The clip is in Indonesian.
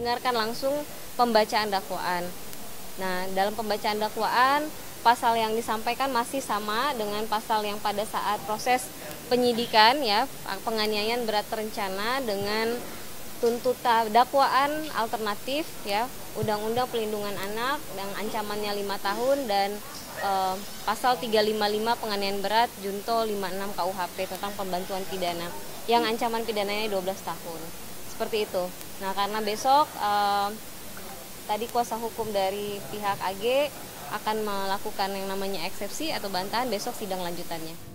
mendengarkan langsung pembacaan dakwaan. Nah, dalam pembacaan dakwaan, pasal yang disampaikan masih sama dengan pasal yang pada saat proses penyidikan, ya, penganiayaan berat terencana dengan tuntutan dakwaan alternatif, ya, Undang-Undang Pelindungan Anak yang ancamannya 5 tahun dan pasal 355 penganiayaan berat junto 56 KUHP tentang pembantuan pidana yang ancaman pidananya 12 tahun. Seperti itu. Nah, karena besok tadi kuasa hukum dari pihak AG akan melakukan yang namanya eksepsi atau bantahan, besok sidang lanjutannya.